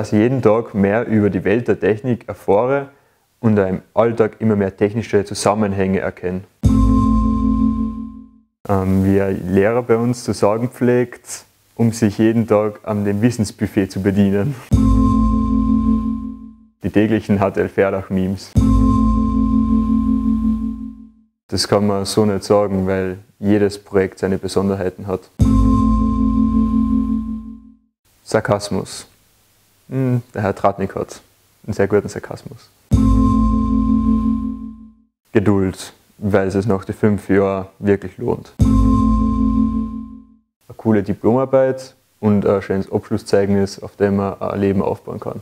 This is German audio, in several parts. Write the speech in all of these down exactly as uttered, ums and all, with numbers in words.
dass ich jeden Tag mehr über die Welt der Technik erfahre und im Alltag immer mehr technische Zusammenhänge erkenne. Ähm, wie ein Lehrer bei uns zu sagen pflegt, um sich jeden Tag an dem Wissensbuffet zu bedienen. Die täglichen H T L Ferdach-Memes. Das kann man so nicht sagen, weil jedes Projekt seine Besonderheiten hat. Sarkasmus. Hm, der Herr Tratnik hat einen sehr guten Sarkasmus. Geduld, weil es nach den fünf Jahren wirklich lohnt. Eine coole Diplomarbeit und ein schönes Abschlusszeugnis, auf dem man ein Leben aufbauen kann.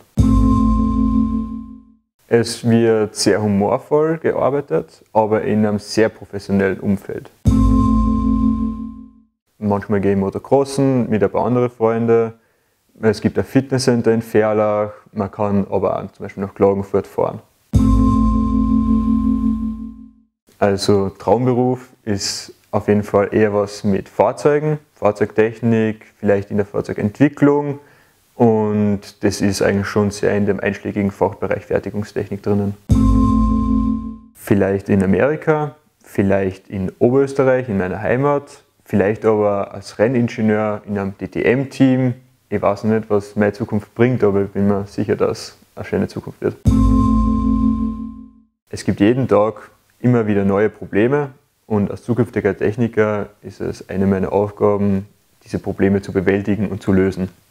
Es wird sehr humorvoll gearbeitet, aber in einem sehr professionellen Umfeld. Manchmal gehe ich Motocrossen mit ein paar anderen Freunden. Es gibt ein Fitnesscenter in Ferlach, man kann aber auch zum Beispiel nach Klagenfurt fahren. Also Traumberuf ist auf jeden Fall eher was mit Fahrzeugen, Fahrzeugtechnik, vielleicht in der Fahrzeugentwicklung. Und das ist eigentlich schon sehr in dem einschlägigen Fachbereich Fertigungstechnik drinnen. Vielleicht in Amerika, vielleicht in Oberösterreich, in meiner Heimat, vielleicht aber als Renningenieur in einem D T M-Team. Ich weiß nicht, was meine Zukunft bringt, aber ich bin mir sicher, dass es eine schöne Zukunft wird. Es gibt jeden Tag immer wieder neue Probleme und als zukünftiger Techniker ist es eine meiner Aufgaben, diese Probleme zu bewältigen und zu lösen.